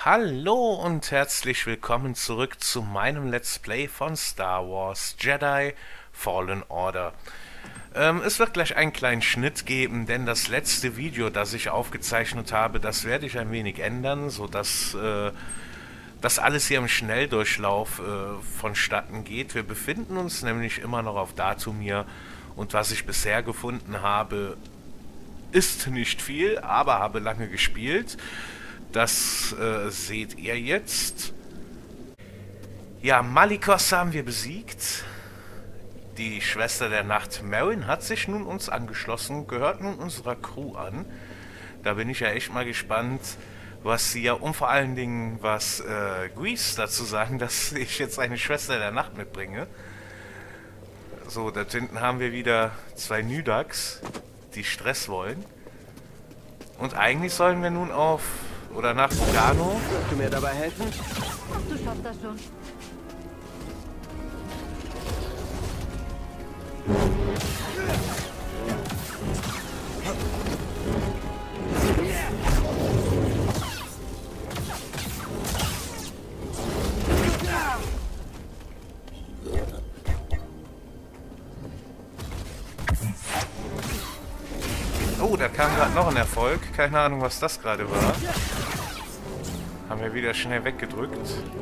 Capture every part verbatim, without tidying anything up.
Hallo und herzlich willkommen zurück zu meinem Let's Play von Star Wars Jedi Fallen Order. Ähm, es wird gleich einen kleinen Schnitt geben, denn das letzte Video, das ich aufgezeichnet habe, das werde ich ein wenig ändern, sodass äh, das alles hier im Schnelldurchlauf äh, vonstatten geht. Wir befinden uns nämlich immer noch auf Datumir und was ich bisher gefunden habe, ist nicht viel, aber habe lange gespielt. Das äh, seht ihr jetzt. Ja, Malicos haben wir besiegt. Die Schwester der Nacht Merrin hat sich nun uns angeschlossen, gehört nun unserer Crew an. Da bin ich ja echt mal gespannt, was sie ja und vor allen Dingen, was äh, Grease dazu sagen, dass ich jetzt eine Schwester der Nacht mitbringe. So, da hinten haben wir wieder zwei Nydax, die Stress wollen. Und eigentlich sollen wir nun auf oder nach Bogano. Kannst du mir dabei helfen? Ach, du schaffst das schon. Oh, da kam gerade noch ein Erfolg. Keine Ahnung, was das gerade war. Haben wir wieder schnell weggedrückt.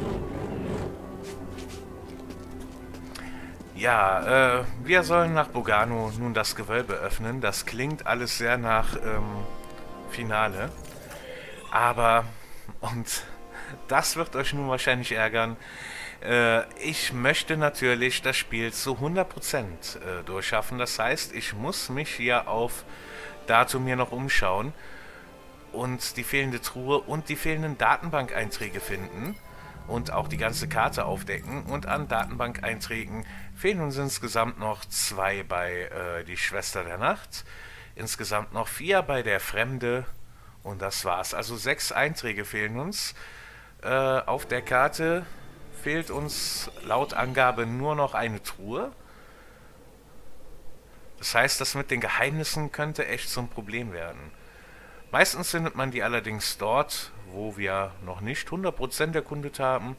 Ja, äh, wir sollen nach Bogano nun das Gewölbe öffnen. Das klingt alles sehr nach ähm, Finale. Aber, und das wird euch nun wahrscheinlich ärgern, äh, ich möchte natürlich das Spiel zu hundert Prozent äh, durchschaffen. Das heißt, ich muss mich hier auf Datumir noch umschauen und die fehlende Truhe und die fehlenden Datenbankeinträge finden und auch die ganze Karte aufdecken. Und an Datenbankeinträgen fehlen uns insgesamt noch zwei bei äh, die Schwester der Nacht, insgesamt noch vier bei der Fremde und das war's. Also sechs Einträge fehlen uns. Äh, auf der Karte fehlt uns laut Angabe nur noch eine Truhe. Das heißt, das mit den Geheimnissen könnte echt so ein Problem werden. Meistens findet man die allerdings dort, wo wir noch nicht hundert Prozent erkundet haben.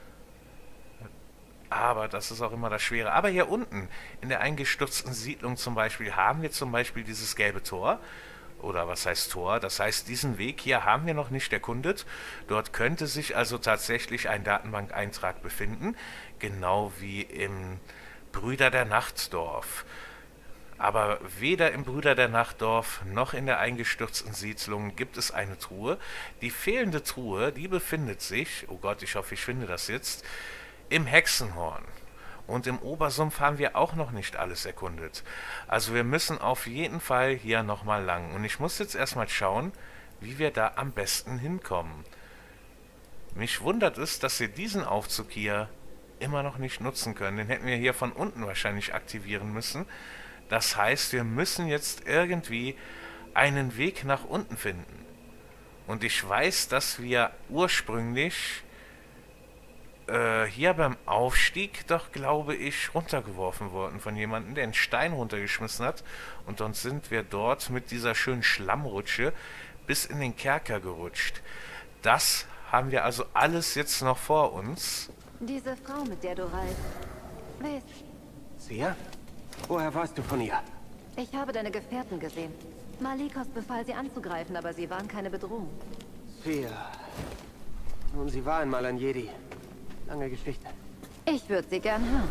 Aber das ist auch immer das Schwere. Aber hier unten, in der eingestürzten Siedlung zum Beispiel, haben wir zum Beispiel dieses gelbe Tor. Oder was heißt Tor? Das heißt, diesen Weg hier haben wir noch nicht erkundet. Dort könnte sich also tatsächlich ein Datenbankeintrag befinden. Genau wie im Brüder der Nachtdorf. Aber weder im Brüder der Nachtdorf noch in der eingestürzten Siedlung gibt es eine Truhe. Die fehlende Truhe, die befindet sich, oh Gott, ich hoffe, ich finde das jetzt, im Hexenhorn. Und im Obersumpf haben wir auch noch nicht alles erkundet. Also wir müssen auf jeden Fall hier nochmal lang. Und ich muss jetzt erstmal schauen, wie wir da am besten hinkommen. Mich wundert es, dass wir diesen Aufzug hier immer noch nicht nutzen können. Den hätten wir hier von unten wahrscheinlich aktivieren müssen. Das heißt, wir müssen jetzt irgendwie einen Weg nach unten finden. Und ich weiß, dass wir ursprünglich äh, hier beim Aufstieg doch, glaube ich, runtergeworfen wurden von jemandem, der einen Stein runtergeschmissen hat. Und dann sind wir dort mit dieser schönen Schlammrutsche bis in den Kerker gerutscht. Das haben wir also alles jetzt noch vor uns. Diese Frau, mit der du reist. Wer ist sie? Sia? Woher weißt du von ihr? Ich habe deine Gefährten gesehen. Malicos befahl sie anzugreifen, aber sie waren keine Bedrohung. Sia. Nun, sie war einmal ein Jedi. Lange Geschichte. Ich würde sie gern hören.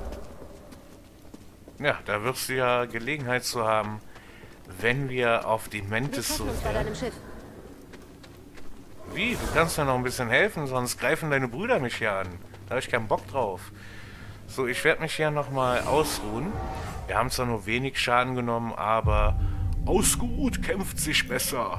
Ja, da wirst du ja Gelegenheit zu haben, wenn wir auf die Wir Mantis treffen so... uns bei deinem Schiff. Wie? Du kannst mir noch ein bisschen helfen, sonst greifen deine Brüder mich hier an. Da habe ich keinen Bock drauf. So, ich werde mich hier nochmal ausruhen. Wir haben zwar nur wenig Schaden genommen, aber ausgeruht kämpft sich besser.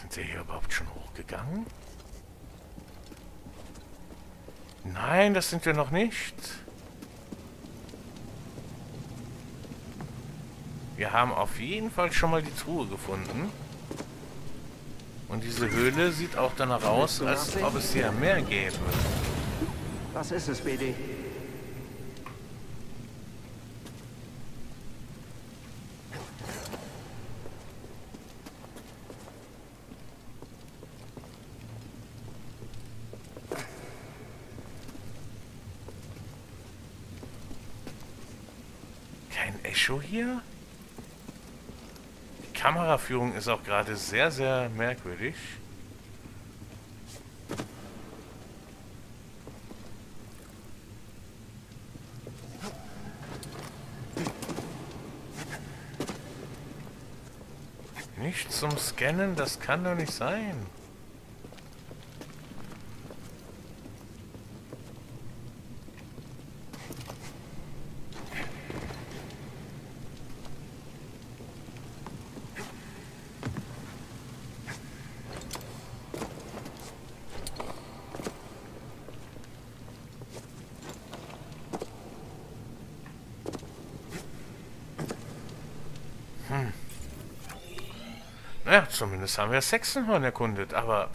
Sind wir hier überhaupt schon hochgegangen? Nein, das sind wir noch nicht. Wir haben auf jeden Fall schon mal die Truhe gefunden. Und diese Höhle sieht auch danach aus, als ob es hier mehr gäbe. Was ist es, B D? Kein Echo hier? Die Kameraführung ist auch gerade sehr, sehr merkwürdig. Nicht zum Scannen, das kann doch nicht sein. Hm. Naja, zumindest haben wir Sechsenhorn erkundet, aber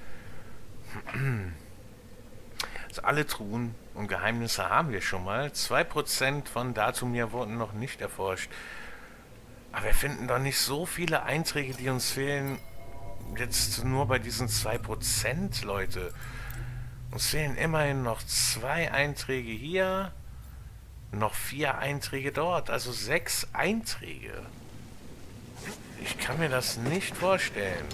also alle Truhen und Geheimnisse haben wir schon mal. Zwei Prozent von Datumir wurden noch nicht erforscht. Aber wir finden doch nicht so viele Einträge, die uns fehlen. Jetzt nur bei diesen zwei Prozent, Leute. Uns fehlen immerhin noch zwei Einträge hier, noch vier Einträge dort, also sechs Einträge. Ich kann mir das nicht vorstellen.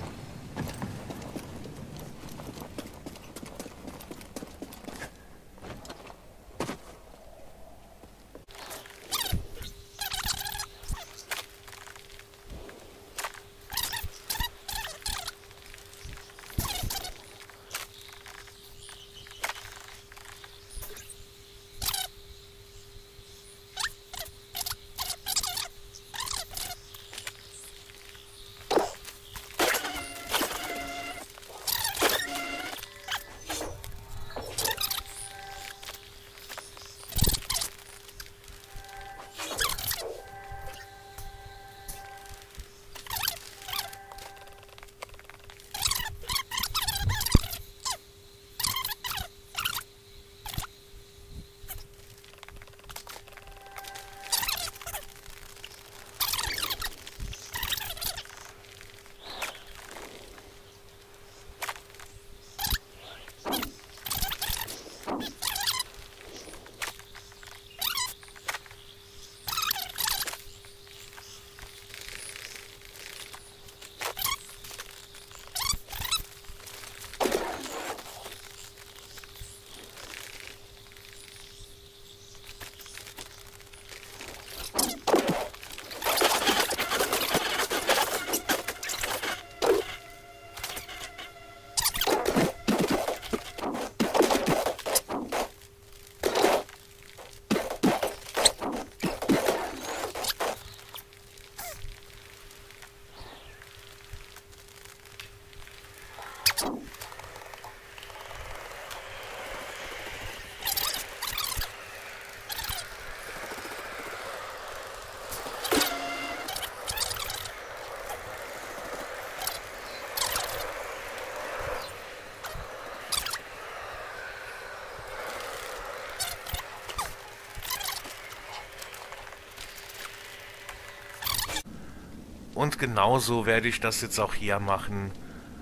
Und genauso werde ich das jetzt auch hier machen.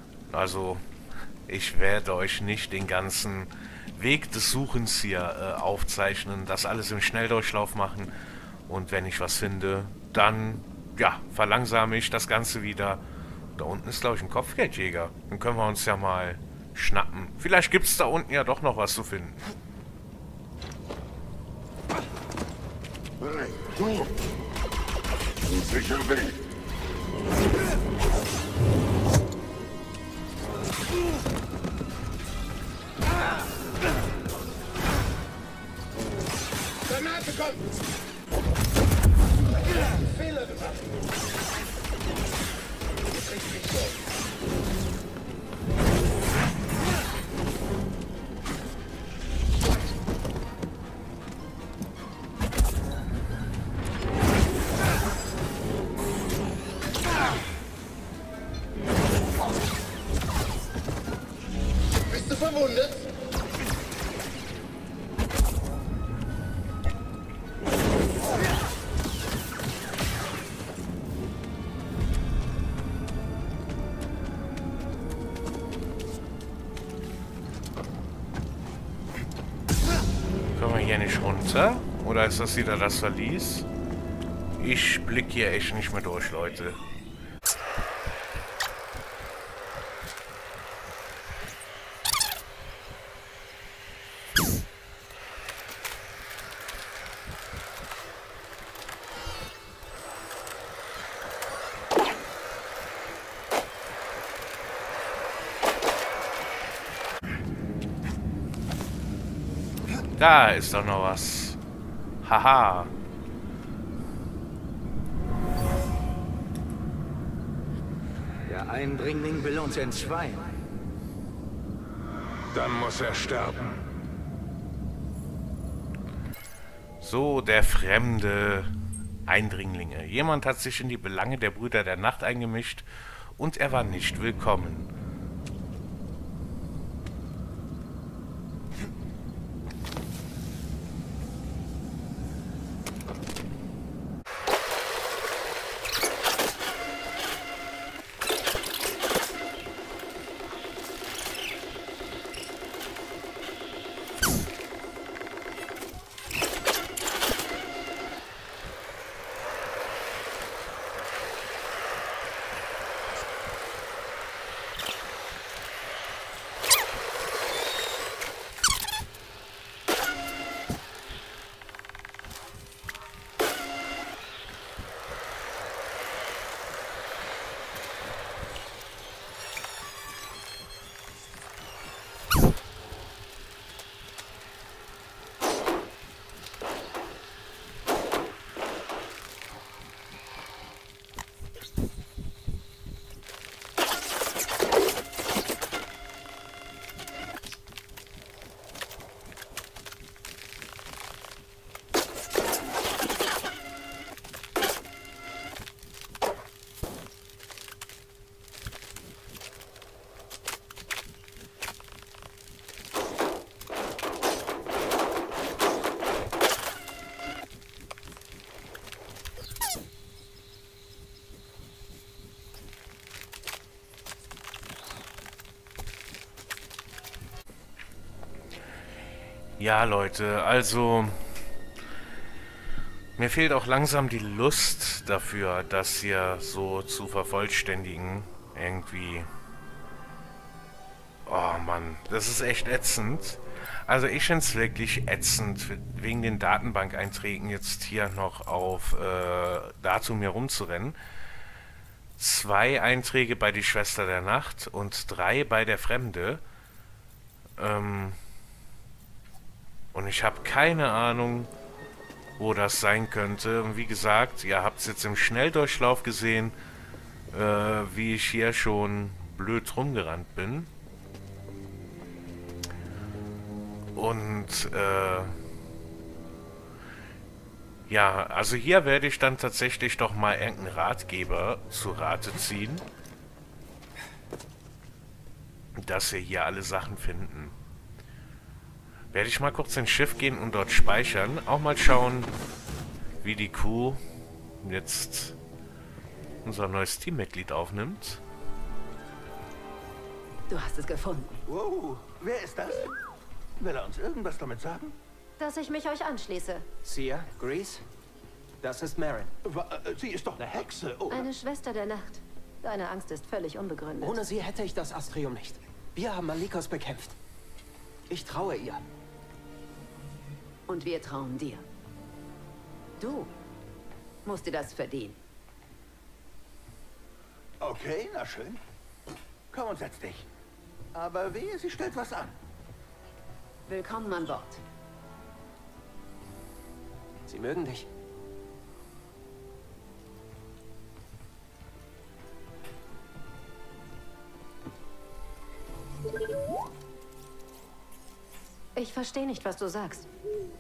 Also, ich werde euch nicht den ganzen Weg des Suchens hier äh, aufzeichnen, das alles im Schnelldurchlauf machen. Und wenn ich was finde, dann, ja, verlangsame ich das Ganze wieder. Da unten ist, glaube ich, ein Kopfgeldjäger. Den können wir uns ja mal schnappen. Vielleicht gibt es da unten ja doch noch was zu finden. Hey, du! Sicher weg! Granate kommt! Fehler gemacht! Richtig so. verwundet? Kommen wir hier nicht runter? Oder ist das wieder das Verlies? Ich blick hier echt nicht mehr durch, Leute. Da ist doch noch was. Haha. Der Eindringling will uns entzweien. Dann muss er sterben. So, der fremde Eindringlinge. Jemand hat sich in die Belange der Brüder der Nacht eingemischt und er war nicht willkommen. Ja, Leute, also mir fehlt auch langsam die Lust dafür, das hier so zu vervollständigen. Irgendwie. Oh Mann, das ist echt ätzend. Also ich finde es wirklich ätzend, wegen den Datenbank-Einträgen jetzt hier noch auf äh, Datum hier rumzurennen. Zwei Einträge bei die Schwester der Nacht und drei bei der Fremde. Ähm... Und ich habe keine Ahnung, wo das sein könnte. Und wie gesagt, ihr habt es jetzt im Schnelldurchlauf gesehen, äh, wie ich hier schon blöd rumgerannt bin. Und, äh, ja, also hier werde ich dann tatsächlich doch mal irgendeinen Ratgeber zu Rate ziehen, dass wir hier alle Sachen finden. Werde ich mal kurz ins Schiff gehen und dort speichern. Auch mal schauen, wie die Crew jetzt unser neues Teammitglied aufnimmt. Du hast es gefunden. Wow, wer ist das? Will er uns irgendwas damit sagen? Dass ich mich euch anschließe. Sia, Grease, das ist Marin. Wa- äh, Sie ist doch eine Hexe, oder? Eine Schwester der Nacht. Deine Angst ist völlig unbegründet. Ohne sie hätte ich das Astrium nicht. Wir haben Malikos bekämpft. Ich traue ihr. Und wir trauen dir. Du musst dir das verdienen. Okay, na schön. Komm und setz dich. Aber wehe, sie stellt was an. Willkommen an Bord. Sie mögen dich. Ich verstehe nicht, was du sagst.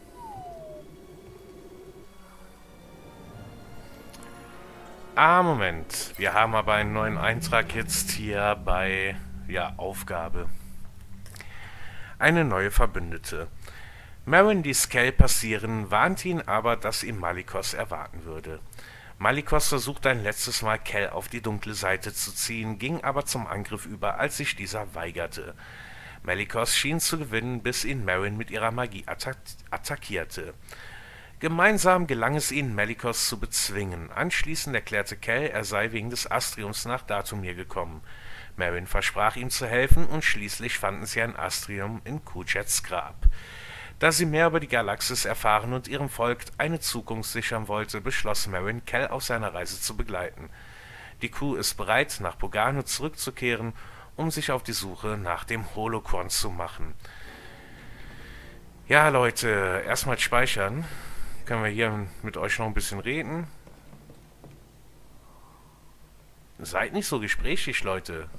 Ah, Moment. Wir haben aber einen neuen Eintrag jetzt hier bei, ja, Aufgabe. eine neue Verbündete. Merrin ließ Kel passieren, warnt ihn aber, dass ihn Malicos erwarten würde. Malicos versuchte ein letztes Mal Kel auf die dunkle Seite zu ziehen, ging aber zum Angriff über, als sich dieser weigerte. Malicos schien zu gewinnen, bis ihn Merrin mit ihrer Magie attack attackierte. Gemeinsam gelang es ihnen, Malicos zu bezwingen. Anschließend erklärte Kel, er sei wegen des Astriums nach Dathomir gekommen. Merrin versprach ihm zu helfen und schließlich fanden sie ein Astrium in Kuchets Grab. Da sie mehr über die Galaxis erfahren und ihrem Volk eine Zukunft sichern wollte, beschloss Merrin, Kel auf seiner Reise zu begleiten. Die Crew ist bereit, nach Bogano zurückzukehren, um sich auf die Suche nach dem Holocron zu machen. Ja, Leute, erstmal speichern. Können wir hier mit euch noch ein bisschen reden? Seid nicht so gesprächig, Leute.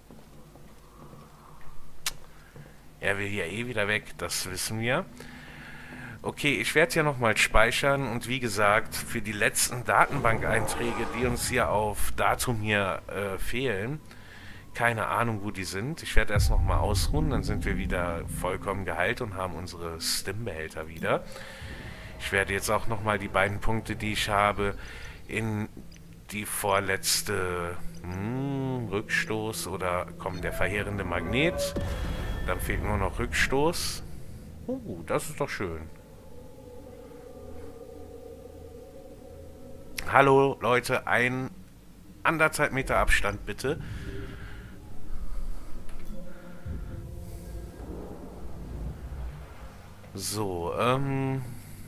Er will hier eh wieder weg, das wissen wir. Okay, ich werde hier nochmal speichern und wie gesagt, für die letzten Datenbank-Einträge, die uns hier auf Dathomir äh, fehlen, keine Ahnung, wo die sind. Ich werde erst nochmal ausruhen, dann sind wir wieder vollkommen geheilt und haben unsere Stimbehälter wieder. Ich werde jetzt auch nochmal die beiden Punkte, die ich habe, in die vorletzte hm, Rückstoß oder kommt der verheerende Magnet. Dann fehlt nur noch Rückstoß. Oh, das ist doch schön. Hallo, Leute, ein anderthalb Meter Abstand, bitte. So, ähm...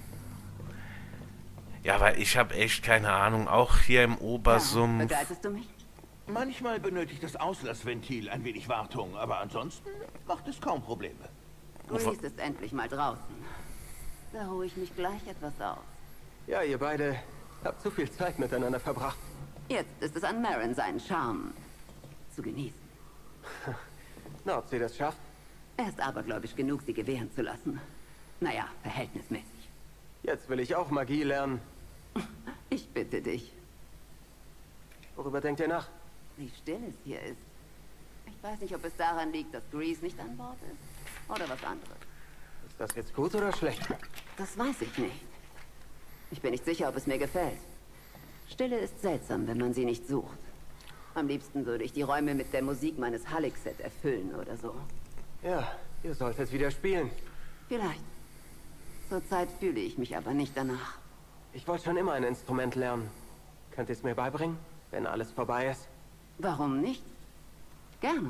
ja, weil ich habe echt keine Ahnung, auch hier im Obersumpf... Ja, begleitest du mich? Manchmal benötigt das Auslassventil ein wenig Wartung, aber ansonsten macht es kaum Probleme. Grease ist endlich mal draußen. Da ruhe ich mich gleich etwas aus. Ja, ihr beide habt zu viel Zeit miteinander verbracht. Jetzt ist es an Merrin, seinen Charme zu genießen. Na, ob sie das schafft? Er ist abergläubisch genug, sie gewähren zu lassen. Naja, verhältnismäßig. Jetzt will ich auch Magie lernen. Ich bitte dich. Worüber denkt ihr nach? Wie still es hier ist. Ich weiß nicht, ob es daran liegt, dass Grease nicht an Bord ist. Oder was anderes. Ist das jetzt gut oder schlecht? Das weiß ich nicht. Ich bin nicht sicher, ob es mir gefällt. Stille ist seltsam, wenn man sie nicht sucht. Am liebsten würde ich die Räume mit der Musik meines Halleck-Set erfüllen oder so. Ja, ihr solltet wieder spielen. Vielleicht. Zurzeit fühle ich mich aber nicht danach. Ich wollte schon immer ein Instrument lernen. Könnt ihr es mir beibringen, wenn alles vorbei ist? Warum nicht? Gerne.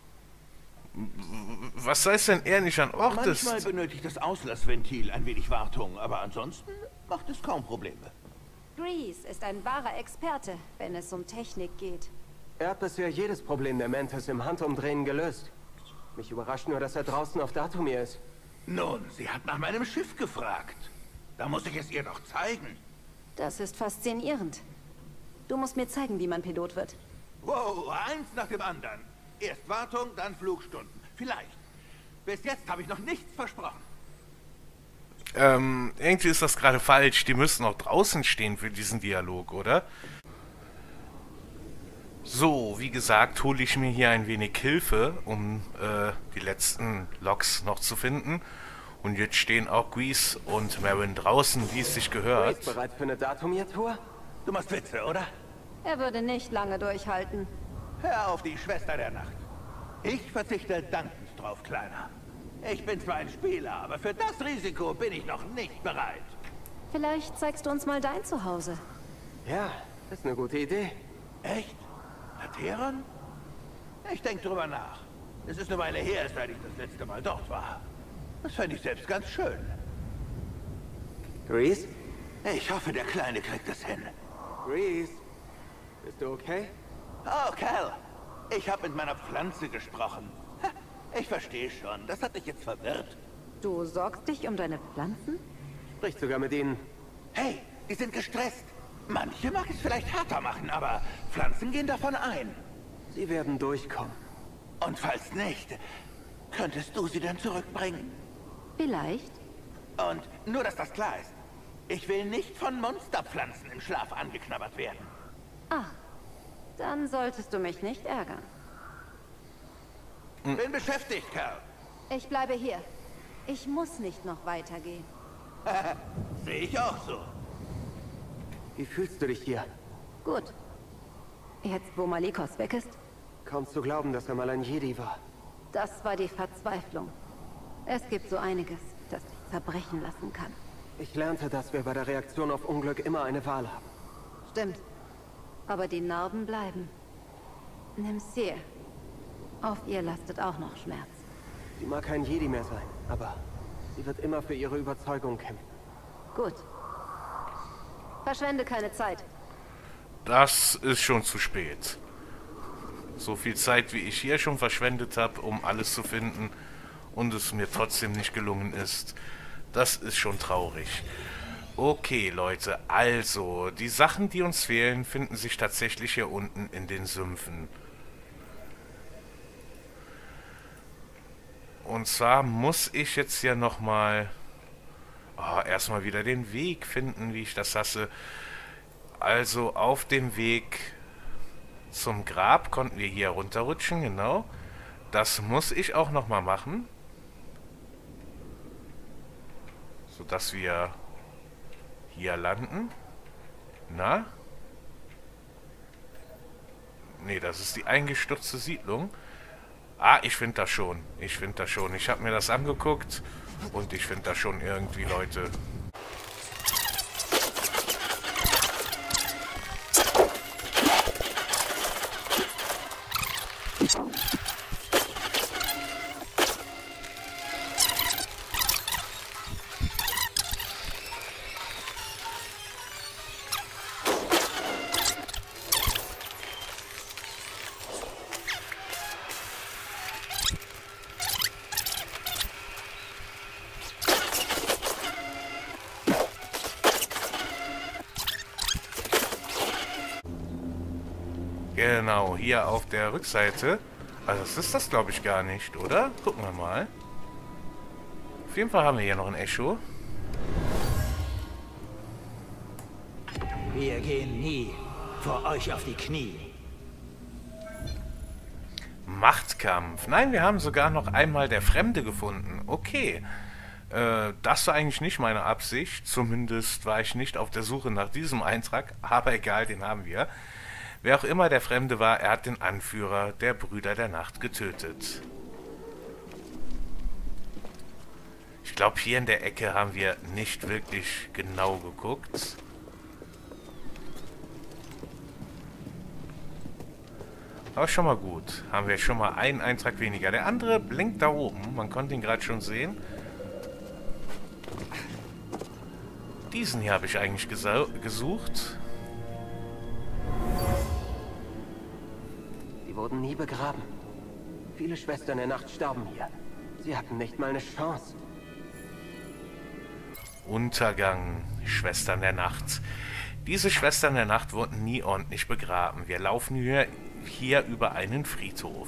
Was heißt denn er nicht an Ort ist? Manchmal benötigt das Auslassventil ein wenig Wartung, aber ansonsten macht es kaum Probleme. Grease ist ein wahrer Experte, wenn es um Technik geht. Er hat bisher jedes Problem der Mantis im Handumdrehen gelöst. Mich überrascht nur, dass er draußen auf Dathomir ist. Nun, sie hat nach meinem Schiff gefragt. Da muss ich es ihr doch zeigen. Das ist faszinierend. Du musst mir zeigen, wie man Pilot wird. Wow, eins nach dem anderen. Erst Wartung, dann Flugstunden. Vielleicht. Bis jetzt habe ich noch nichts versprochen. Ähm, irgendwie ist das gerade falsch. Die müssen auch draußen stehen für diesen Dialog, oder? So, wie gesagt, hole ich mir hier ein wenig Hilfe, um äh, die letzten Loks noch zu finden. Und jetzt stehen auch Grease und Merrin draußen, wie es sich gehört. Grease bereit für eine Dathomir-Tour? Du machst Witze, oder? Er würde nicht lange durchhalten. Hör auf die Schwester der Nacht. Ich verzichte dankend drauf, Kleiner. Ich bin zwar ein Spieler, aber für das Risiko bin ich noch nicht bereit. Vielleicht zeigst du uns mal dein Zuhause. Ja, das ist eine gute Idee. Echt? Lateron? Ich denke drüber nach. Es ist eine Weile her, seit ich das letzte Mal dort war. Das fände ich selbst ganz schön. Grease? Ich hoffe, der Kleine kriegt es hin. Grease? Bist du okay? Oh, Cal. Ich habe mit meiner Pflanze gesprochen. Ha, ich verstehe schon. Das hat dich jetzt verwirrt. Du sorgst dich um deine Pflanzen? Sprich sogar mit ihnen. Hey, die sind gestresst. Manche mag es vielleicht härter machen, aber Pflanzen gehen davon ein. Sie werden durchkommen. Und falls nicht, könntest du sie dann zurückbringen? Vielleicht. Und nur, dass das klar ist. Ich will nicht von Monsterpflanzen im Schlaf angeknabbert werden. Ach, dann solltest du mich nicht ärgern. Bin beschäftigt, Kerl. Ich bleibe hier. Ich muss nicht noch weitergehen. Sehe ich auch so. Wie fühlst du dich hier? Gut. Jetzt, wo Malikos weg ist? Kaum zu glauben, dass er mal ein Jedi war. Das war die Verzweiflung. Es gibt so einiges, das dich zerbrechen lassen kann. Ich lernte, dass wir bei der Reaktion auf Unglück immer eine Wahl haben. Stimmt. Aber die Narben bleiben. Nimm Cere. Auf ihr lastet auch noch Schmerz. Sie mag kein Jedi mehr sein, aber sie wird immer für ihre Überzeugung kämpfen. Gut. Verschwende keine Zeit. Das ist schon zu spät. So viel Zeit, wie ich hier schon verschwendet habe, um alles zu finden und es mir trotzdem nicht gelungen ist, das ist schon traurig. Okay, Leute, also, die Sachen, die uns fehlen, finden sich tatsächlich hier unten in den Sümpfen. Und zwar muss ich jetzt hier nochmal oh, erstmal wieder den Weg finden, wie ich das hasse. Also auf dem Weg zum Grab konnten wir hier runterrutschen, genau. Das muss ich auch nochmal machen. Sodass wir hier landen. Na? Nee, das ist die eingestürzte Siedlung. Ah, ich finde das schon. Ich finde das schon. Ich habe mir das angeguckt und ich finde das schon irgendwie, Leute. Genau, hier auf der Rückseite. Also das ist das, glaube ich, gar nicht, oder? Gucken wir mal. Auf jeden Fall haben wir hier noch ein Echo. Wir gehen nie vor euch auf die Knie. Machtkampf. Nein, wir haben sogar noch einmal der Fremde gefunden. Okay. Äh, das war eigentlich nicht meine Absicht. Zumindest war ich nicht auf der Suche nach diesem Eintrag. Aber egal, den haben wir. Wer auch immer der Fremde war, er hat den Anführer der Brüder der Nacht getötet. Ich glaube, hier in der Ecke haben wir nicht wirklich genau geguckt. Aber schon mal gut. Haben wir schon mal einen Eintrag weniger. Der andere blinkt da oben. Man konnte ihn gerade schon sehen. Diesen hier habe ich eigentlich gesucht. Sie wurden nie begraben. Viele Schwestern der Nacht starben hier. Sie hatten nicht mal eine Chance. Untergang, Schwestern der Nacht. Diese Schwestern der Nacht wurden nie ordentlich begraben. Wir laufen hier, hier über einen Friedhof.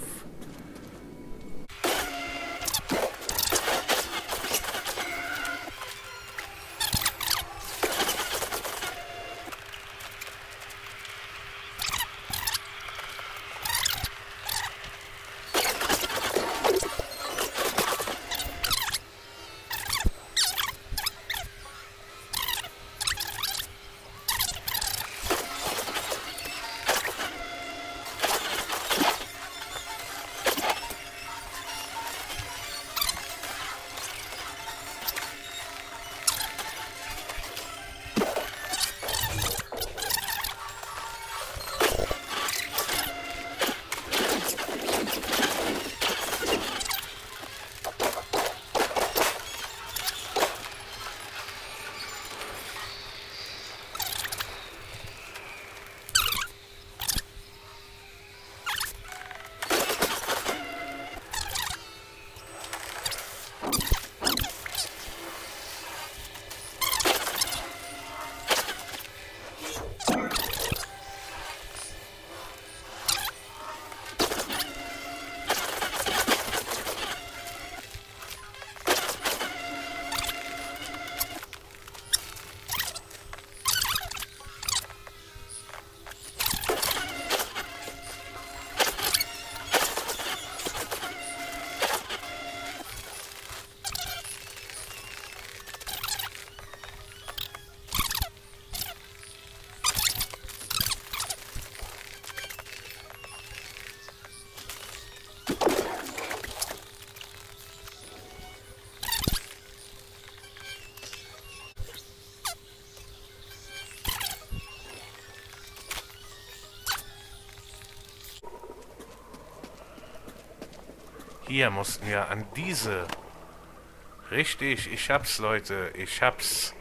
Hier mussten wir an diese. Richtig, ich hab's, Leute. Ich hab's.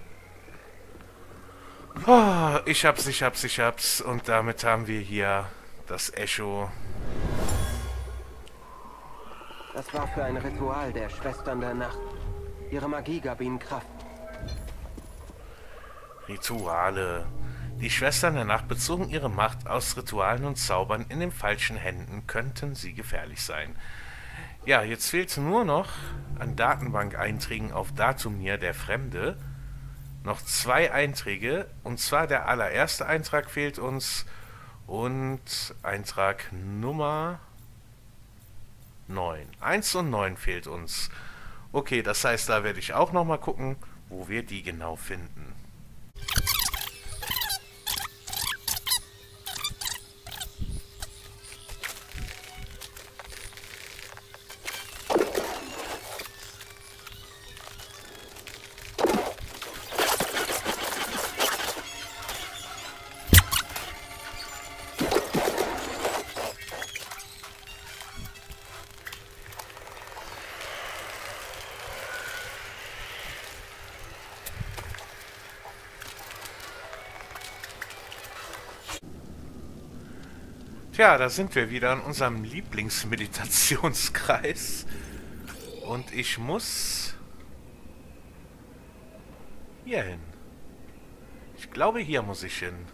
Oh, ich hab's, ich hab's, ich hab's. Und damit haben wir hier das Echo. Das war für ein Ritual der Schwestern der Nacht. Ihre Magie gab ihnen Kraft. Rituale. Die Schwestern der Nacht bezogen ihre Macht aus Ritualen und Zaubern. In den falschen Händen könnten sie gefährlich sein. Ja, jetzt fehlt nur noch an Datenbank-Einträgen auf Datumir, der Fremde, noch zwei Einträge. Und zwar der allererste Eintrag fehlt uns und Eintrag Nummer neun. eins und neun fehlt uns. Okay, das heißt, da werde ich auch nochmal gucken, wo wir die genau finden. Tja, da sind wir wieder in unserem Lieblingsmeditationskreis. Und ich muss hier hin. Ich glaube, hier muss ich hin.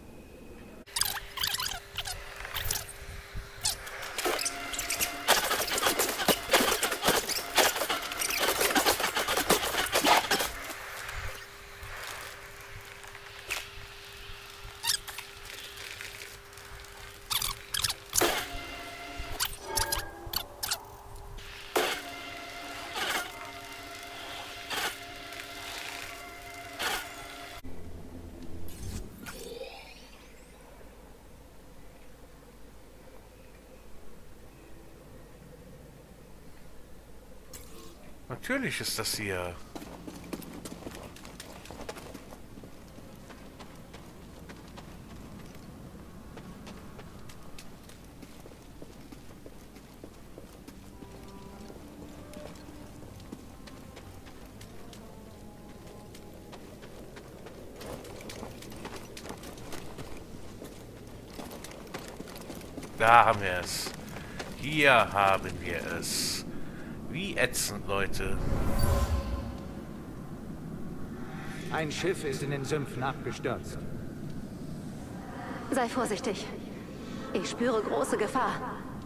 Natürlich ist das hier. Da haben wir es. Hier haben wir es. Wie ätzend, Leute. Ein Schiff ist in den Sümpfen abgestürzt. Sei vorsichtig. Ich spüre große Gefahr.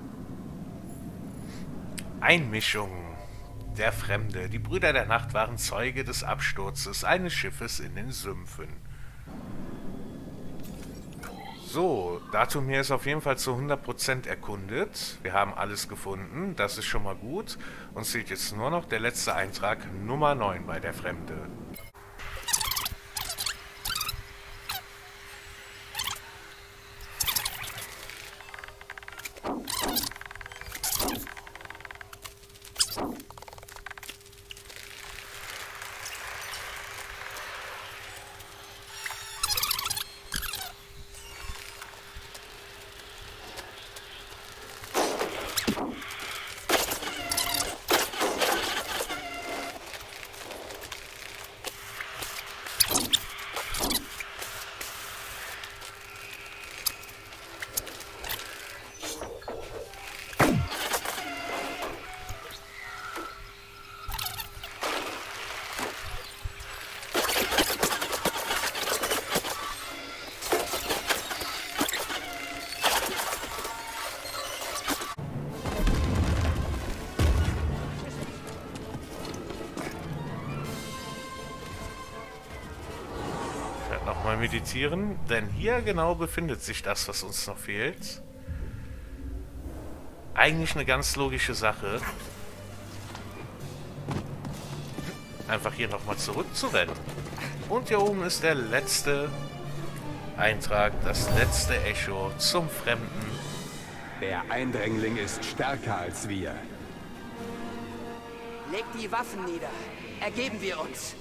Einmischung. Der Fremde. Die Brüder der Nacht waren Zeuge des Absturzes eines Schiffes in den Sümpfen. So, Datumir ist auf jeden Fall zu hundert Prozent erkundet. Wir haben alles gefunden, das ist schon mal gut. Uns fehlt jetzt nur noch der letzte Eintrag, Nummer neun bei der Fremde. Nochmal meditieren, denn hier genau befindet sich das, was uns noch fehlt. Eigentlich eine ganz logische Sache. Einfach hier nochmal zurückzurennen. Und hier oben ist der letzte Eintrag, das letzte Echo zum Fremden. Der Eindringling ist stärker als wir. Legt die Waffen nieder. Ergeben wir uns.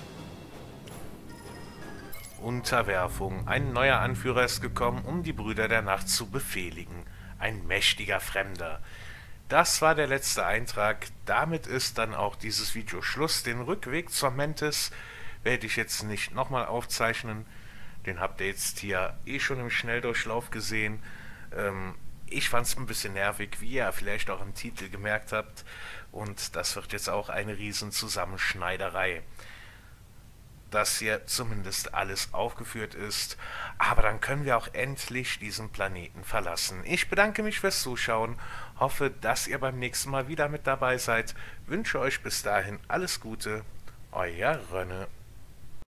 Unterwerfung. Ein neuer Anführer ist gekommen, um die Brüder der Nacht zu befehligen. Ein mächtiger Fremder. Das war der letzte Eintrag. Damit ist dann auch dieses Video Schluss. Den Rückweg zur Mantis werde ich jetzt nicht nochmal aufzeichnen. Den habt ihr jetzt hier eh schon im Schnelldurchlauf gesehen. Ähm, ich fand es ein bisschen nervig, wie ihr vielleicht auch im Titel gemerkt habt. Und das wird jetzt auch eine riesen Zusammenschneiderei. Dass hier zumindest alles aufgeführt ist. Aber dann können wir auch endlich diesen Planeten verlassen. Ich bedanke mich fürs Zuschauen. Hoffe, dass ihr beim nächsten Mal wieder mit dabei seid. Wünsche euch bis dahin alles Gute. Euer Rönne.